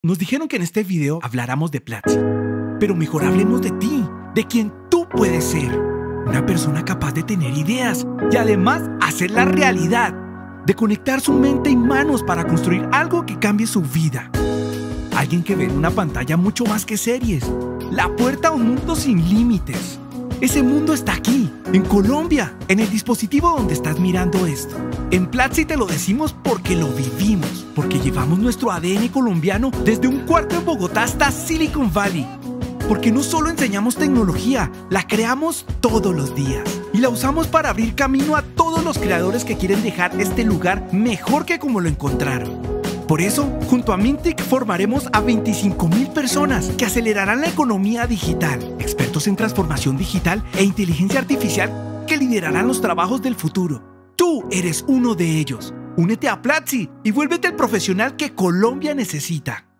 Nos dijeron que en este video habláramos de Platzi, pero mejor hablemos de ti, de quien tú puedes ser. Una persona capaz de tener ideas y además hacerla realidad, de conectar su mente y manos para construir algo que cambie su vida. Alguien que ve en una pantalla mucho más que series, la puerta a un mundo sin límites. Ese mundo está aquí, en Colombia, en el dispositivo donde estás mirando esto. En Platzi te lo decimos porque lo vivimos, porque llevamos nuestro ADN colombiano desde un cuarto en Bogotá hasta Silicon Valley. Porque no solo enseñamos tecnología, la creamos todos los días. Y la usamos para abrir camino a todos los creadores que quieren dejar este lugar mejor que como lo encontraron. Por eso, junto a Mintic formaremos a 25,000 personas que acelerarán la economía digital, expertos en transformación digital e inteligencia artificial que liderarán los trabajos del futuro. Tú eres uno de ellos. Únete a Platzi y vuélvete el profesional que Colombia necesita.